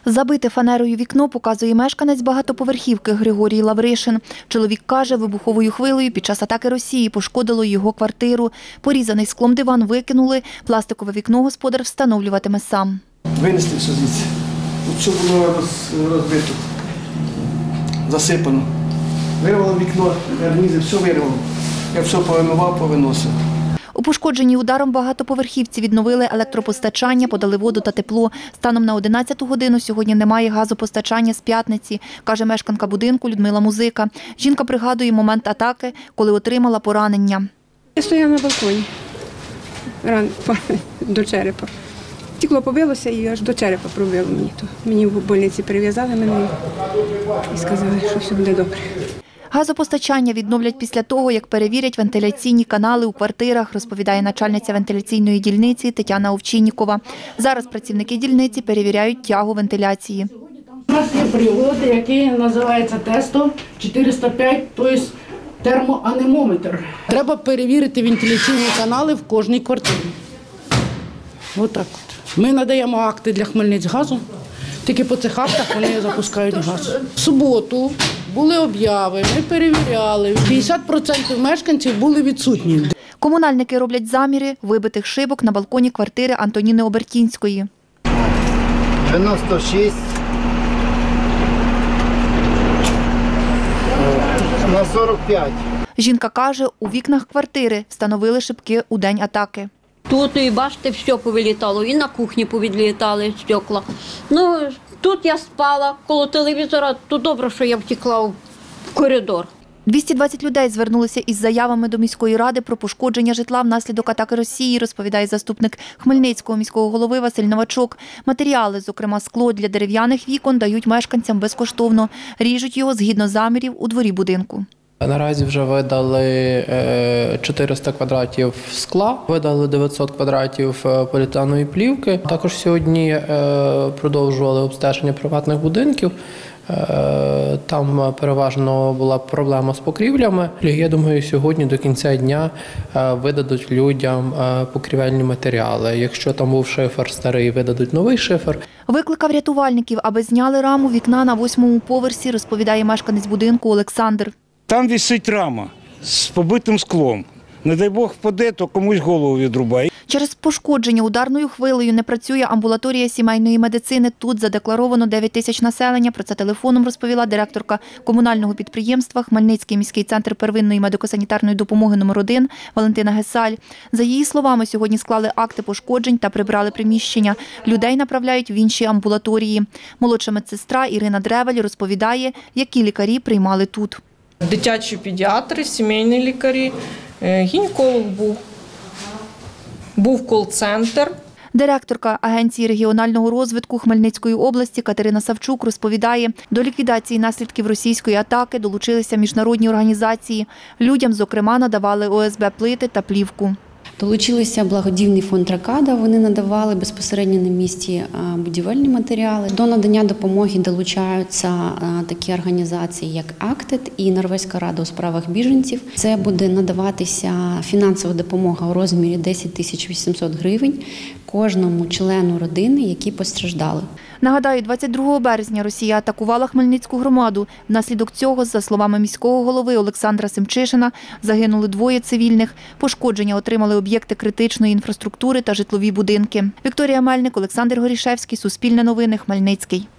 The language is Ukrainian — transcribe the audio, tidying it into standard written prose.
Забите фанерою вікно показує мешканець багатоповерхівки Григорій Лавришин. Чоловік каже, вибуховою хвилею під час атаки Росії пошкодило його квартиру. Порізаний склом диван викинули, пластикове вікно господар встановлюватиме сам. Винести все звідси. Тут все було розбито, засипано. Вирвало вікно, карнизи, все вирвало. Я все повимивав, повиносив. У пошкодженій ударом багатоповерхівці відновили електропостачання, подали воду та тепло. Станом на 11 годину сьогодні немає газопостачання з п'ятниці, каже мешканка будинку Людмила Музика. Жінка пригадує момент атаки, коли отримала поранення. Я стояла на балконі, до черепа. Стекло побилося і аж до черепа пробило мені. Мені в больниці перев'язали мене і сказали, що все буде добре. Газопостачання відновлять після того, як перевірять вентиляційні канали у квартирах, розповідає начальниця вентиляційної дільниці Тетяна Овчиннікова. Зараз працівники дільниці перевіряють тягу вентиляції. У нас є прилад, який називається тестом 405, тобто термоанемометр. Треба перевірити вентиляційні канали в кожній квартирі. Отак от. Ми надаємо акти для Хмельницькгазу, тільки по цих актах вони запускають газ. В суботу були обяви, ми перевіряли, 50% мешканців були відсутні. Комунальники роблять заміри вибитих шибок на балконі квартири Антоніни Обертінської. 96 на 45. Жінка каже, у вікнах квартири встановили шибки у день атаки. Тут, і бачите, все повилітало, і на кухні повідлітали стекла. Ну, тут я спала коло телевізора, то добре, що я втекла в коридор. 220 людей звернулися із заявами до міської ради про пошкодження житла внаслідок атаки Росії, розповідає заступник Хмельницького міського голови Василь Новачок. Матеріали, зокрема скло для дерев'яних вікон, дають мешканцям безкоштовно. Ріжуть його згідно замірів у дворі будинку. Наразі вже видали 400 квадратів скла, видали 900 квадратів поліетиленової плівки. Також сьогодні продовжували обстеження приватних будинків. Там переважно була проблема з покрівлями. Я думаю, сьогодні до кінця дня видадуть людям покрівельні матеріали. Якщо там був шифер старий, видадуть новий шифер. Викликав рятувальників, аби зняли раму вікна на 8-му поверсі, розповідає мешканець будинку Олександр. Там висить рама з побитим склом. Не дай Бог впаде, то комусь голову відрубає. Через пошкодження ударною хвилею не працює амбулаторія сімейної медицини. Тут задекларовано 9 тисяч населення. Про це телефоном розповіла директорка комунального підприємства Хмельницький міський центр первинної медико-санітарної допомоги номер 1 Валентина Гесаль. За її словами, сьогодні склали акти пошкоджень та прибрали приміщення. Людей направляють в інші амбулаторії. Молодша медсестра Ірина Древель розповідає, які лікарі приймали тут. Дитячі педіатри, сімейні лікарі, гінеколог був кол-центр. Директорка Агенції регіонального розвитку Хмельницької області Катерина Савчук розповідає, до ліквідації наслідків російської атаки долучилися міжнародні організації. Людям, зокрема, надавали ОСБ-плити та плівку. Долучилися благодійний фонд «Ракада», вони надавали безпосередньо на місці будівельні матеріали. До надання допомоги долучаються такі організації, як «Актед» і Норвезька рада у справах біженців. Це буде надаватися фінансова допомога у розмірі 10 800 гривень кожному члену родини, які постраждали. Нагадаю, 22 березня Росія атакувала Хмельницьку громаду. Внаслідок цього, за словами міського голови Олександра Семчишина, загинули 2 цивільних. Пошкодження отримали об'єкти критичної інфраструктури та житлові будинки. Вікторія Мельник, Олександр Горішевський, Суспільне новини, Хмельницький.